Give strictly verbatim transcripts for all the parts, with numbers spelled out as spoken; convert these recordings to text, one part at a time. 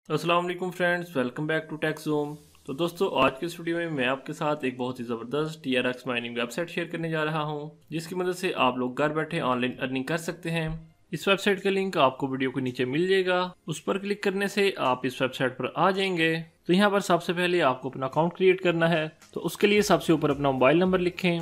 अस्सलाम वालेकुम friends, welcome back to Techzoom. तो दोस्तों, आज के इस वीडियो में मैं आपके साथ एक बहुत ही ज़बरदस्त T R X mining website share करने जा रहा हूं, जिसकी मदद से आप लोग घर बैठे ऑनलाइन अर्निंग कर सकते हैं। इस वेबसाइट का लिंक आपको वीडियो के नीचे मिल जाएगा। उस पर क्लिक करने से आप इस वेबसाइट पर आ जाएंगे। तो यहाँ पर सबसे पहले आपको अपना अकाउंट क्रिएट करना है। तो उसके लिए सबसे ऊपर अपना मोबाइल नंबर लिखें,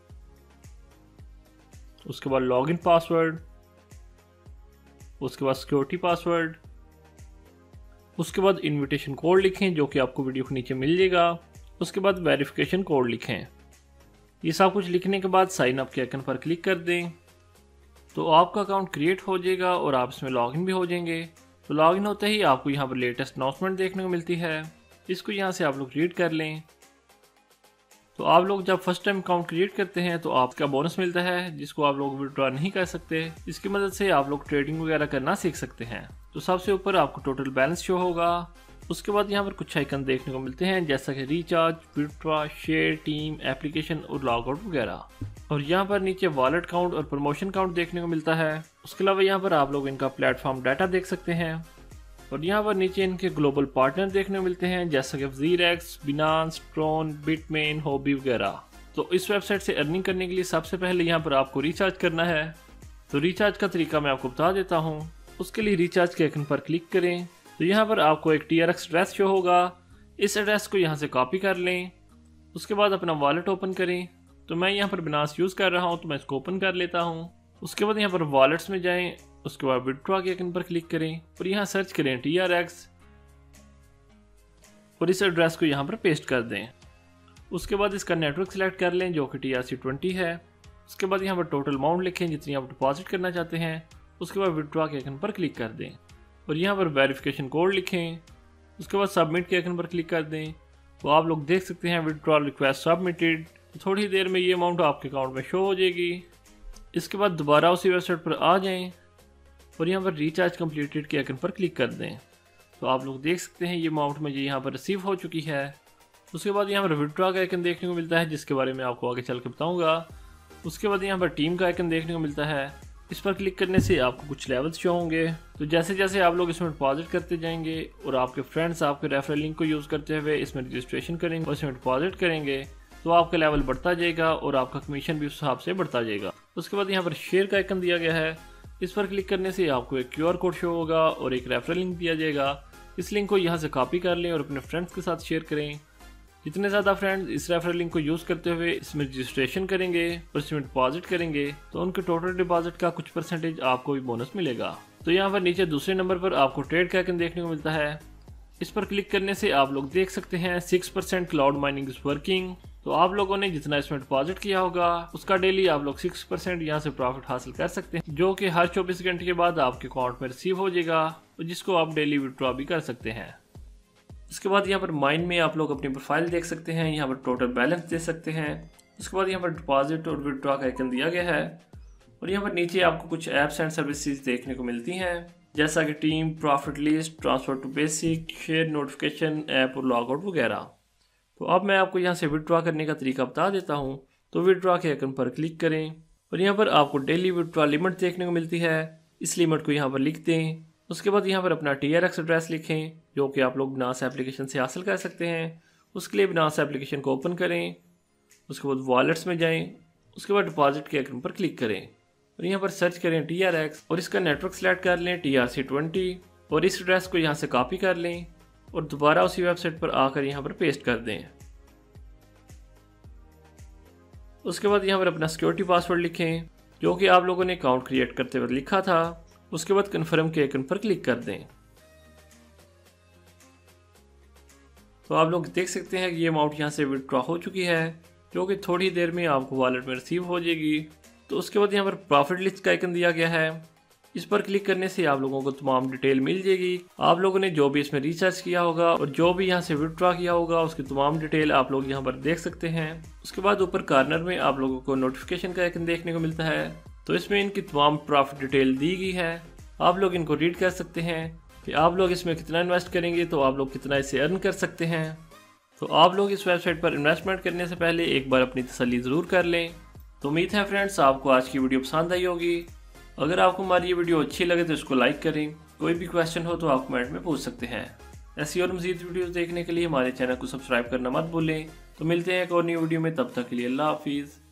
उसके बाद लॉगिन पासवर्ड, उसके बाद सिक्योरिटी पासवर्ड, उसके बाद इनविटेशन कोड लिखें जो कि आपको वीडियो के नीचे मिल जाएगा। उसके बाद वेरिफिकेशन कोड लिखें। ये सब कुछ लिखने के बाद साइन अप के आइकन पर क्लिक कर दें तो आपका अकाउंट क्रिएट हो जाएगा और आप इसमें लॉगिन भी हो जाएंगे। तो लॉगिन होते ही आपको यहाँ पर लेटेस्ट अनाउंसमेंट देखने को मिलती है। इसको यहाँ से आप लोग रीड कर लें। तो आप लोग जब फर्स्ट टाइम अकाउंट क्रिएट करते हैं तो आपका बोनस मिलता है, जिसको आप लोग विड्रॉ नहीं कर सकते। इसकी मदद से आप लोग ट्रेडिंग वगैरह करना सीख सकते हैं। तो सबसे ऊपर आपको टोटल बैलेंस शो होगा। उसके बाद यहाँ पर कुछ आइकन देखने को मिलते हैं, जैसा कि recharge, withdraw, share, team, application और लॉगआउट वगैरह। और यहाँ पर नीचे वॉलेट काउंट और प्रमोशन काउंट देखने को मिलता है। उसके अलावा यहाँ पर आप लोग इनका प्लेटफॉर्म डाटा देख सकते हैं। और यहाँ पर नीचे इनके ग्लोबल पार्टनर देखने को मिलते हैं, जैसा कि ज़ीरेक्स, बिनांस, ट्रोन, बिटमेन, हॉबी वगैरह। तो इस वेबसाइट से अर्निंग करने के लिए सबसे पहले यहाँ पर आपको रिचार्ज करना है। तो रिचार्ज का तरीका मैं आपको बता देता हूँ। उसके लिए रिचार्ज के आइकन पर क्लिक करें। तो यहाँ पर आपको एक T R X address show होगा। इस एड्रेस को यहाँ से कॉपी कर लें। उसके बाद अपना वॉलेट ओपन करें। तो मैं यहाँ पर बिनांस यूज़ कर रहा हूँ, तो मैं इसको ओपन कर लेता हूँ। उसके बाद यहाँ पर वॉलेट्स में जाएं। उसके बाद विड्रॉ के आइकन पर क्लिक करें और यहाँ सर्च करें टी आर एक्स और इस एड्रेस को यहाँ पर पेस्ट कर दें। उसके बाद इसका नेटवर्क सिलेक्ट कर लें जो कि टी आर सी ट्वेंटी है। उसके बाद यहाँ पर टोटल अमाउंट लिखें जितनी आप डिपॉजिट करना चाहते हैं। उसके बाद विड्रॉ के आइकन पर क्लिक कर दें और यहाँ पर वेरिफिकेशन कोड लिखें। उसके बाद सबमिट के आइकन पर क्लिक कर दें। तो आप लोग देख सकते हैं विड्रॉ रिक्वेस्ट सबमिटेड। थोड़ी देर में ये अमाउंट आपके अकाउंट में शो हो जाएगी। इसके बाद दोबारा उसी वेबसाइट पर आ जाएं और यहाँ पर रिचार्ज कंप्लीटेड के आइकन पर क्लिक कर दें। तो आप लोग देख सकते हैं ये अमाउंट मुझे यहाँ पर रिसीव हो चुकी है। उसके बाद यहाँ पर विड्रॉ का आइकन देखने को मिलता है, जिसके बारे में आपको आगे चल के बताऊँगा। उसके बाद यहाँ पर टीम का आइकन देखने को मिलता है। इस पर क्लिक करने से आपको कुछ लेवल्स शो होंगे। तो जैसे जैसे आप लोग इसमें डिपॉजिट करते जाएंगे और आपके फ्रेंड्स आपके रेफरल लिंक को यूज़ करते हुए इसमें रजिस्ट्रेशन करेंगे और इसमें डिपॉजिट करेंगे, तो आपका लेवल बढ़ता जाएगा और आपका कमीशन भी उस हिसाब से बढ़ता जाएगा। उसके बाद यहाँ पर शेयर का आइकन दिया गया है। इस पर क्लिक करने से आपको एक क्यू आर कोड शो होगा और एक रेफरल लिंक दिया जाएगा। इस लिंक को यहाँ से कॉपी कर लें और अपने फ्रेंड्स के साथ शेयर करें। जितने ज़्यादा फ्रेंड्स इस रेफरल लिंक को यूज़ करते हुए इसमें रजिस्ट्रेशन करेंगे और इसमें डिपॉजिट करेंगे, तो उनके टोटल डिपॉजिट का कुछ परसेंटेज आपको भी बोनस मिलेगा। तो यहाँ पर नीचे दूसरे नंबर पर आपको ट्रेड का आइकन देखने को मिलता है। इस पर क्लिक करने से आप लोग देख सकते हैं six percent cloud mining is working. तो आप लोगों ने जितना इसमें डिपॉजिट किया होगा उसका डेली आप लोग सिक्स परसेंट यहाँ से प्रॉफिट हासिल कर सकते हैं, जो कि हर चौबीस घंटे के बाद आपके अकाउंट में रिसीव हो जाएगा, जिसको आप डेली विड्रॉ भी कर सकते हैं। उसके बाद यहाँ पर माइन में आप लोग अपनी प्रोफाइल देख सकते हैं, यहाँ पर टोटल बैलेंस दे सकते हैं। उसके बाद यहाँ पर डिपॉजिट और विड्रॉ का आइकन दिया गया है और यहाँ पर नीचे आपको कुछ ऐप्स एंड सर्विसेज देखने को मिलती हैं, जैसा कि team, profit list, transfer to basic, share, notification, app और लॉगआउट वगैरह। तो अब मैं आपको यहाँ से विड्रॉ करने का तरीका बता देता हूँ। तो विड्रॉ के आइकन पर क्लिक करें और यहाँ पर आपको डेली विड्रॉ लिमिट देखने को मिलती है। इस लिमिट को यहाँ पर लिख दें। उसके बाद यहाँ पर अपना टी आर एक्स एड्रेस लिखें, जो कि आप लोग बिनांस एप्लीकेशन से हासिल कर सकते हैं। उसके लिए बिनांस एप्लीकेशन को ओपन करें। उसके बाद वॉलेट्स में जाएं। उसके बाद डिपॉजिट के आइकन पर क्लिक करें और यहाँ पर सर्च करें टी आर एक्स और इसका नेटवर्क सेलेक्ट कर लें टी आर सी ट्वेंटी और इस एड्रेस को यहाँ से कॉपी कर लें और दोबारा उसी वेबसाइट पर आकर यहाँ पर पेस्ट कर दें। उसके बाद यहाँ पर अपना सिक्योरिटी पासवर्ड लिखें, जो कि आप लोगों ने अकाउंट क्रिएट करते वक्त लिखा था। उसके बाद कन्फर्म के आइकन पर क्लिक कर दें। तो आप लोग देख सकते हैं कि ये अमाउंट यहाँ से विड्रॉ हो चुकी है, जो कि थोड़ी देर में आपको वॉलेट में रिसीव हो जाएगी। तो उसके बाद यहाँ पर प्रॉफिट लिस्ट का आइकन दिया गया है। इस पर क्लिक करने से आप लोगों को तमाम डिटेल मिल जाएगी। आप लोगों ने जो भी इसमें रिचार्ज किया होगा और जो भी यहाँ से विड्रॉ किया होगा उसकी तमाम डिटेल आप लोग यहाँ पर देख सकते हैं। उसके बाद ऊपर कॉर्नर में आप लोगों को नोटिफिकेशन का आइकन देखने को मिलता है। तो इसमें इनकी तमाम प्रॉफिट डिटेल दी गई है। आप लोग इनको रीड कर सकते हैं कि आप लोग इसमें कितना इन्वेस्ट करेंगे तो आप लोग कितना इसे अर्न कर सकते हैं। तो आप लोग इस वेबसाइट पर इन्वेस्टमेंट करने से पहले एक बार अपनी तसल्ली ज़रूर कर लें। तो उम्मीद है फ्रेंड्स आपको आज की वीडियो पसंद आई होगी। अगर आपको हमारी ये वीडियो अच्छी लगे तो इसको लाइक करें। कोई भी क्वेश्चन हो तो आप कमेंट में पूछ सकते हैं। ऐसी और मज़ीद वीडियोस देखने के लिए हमारे चैनल को सब्सक्राइब करना मत भूलें। तो मिलते हैं एक और नई वीडियो में, तब तक के लिए अल्लाह हाफिज़।